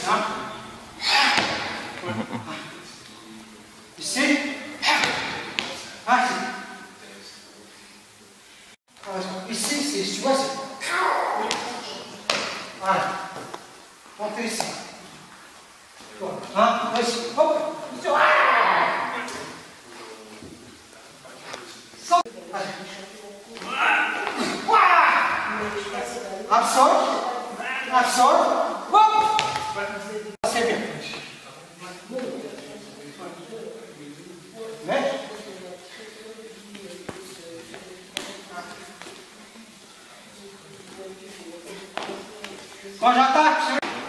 hein. Ici. Ah, ici, tu vois, c'est... Voilà. Montez ici. Hein, ici. Hop. Absorbe. Absorbe. Hop. C'est bien. Mais... Quand j'attaque,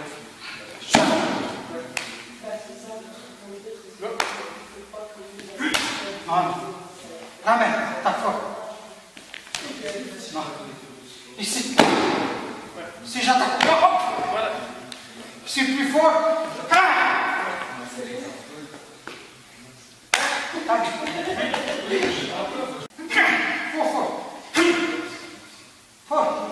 ramène, attaque fort. Non. Ici. Si j'attaque, hop. Si plus fort. Fort, fort. Fort.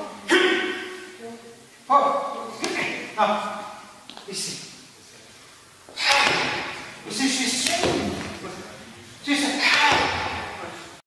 Fort. Non. Ici. Ici, je suis ici.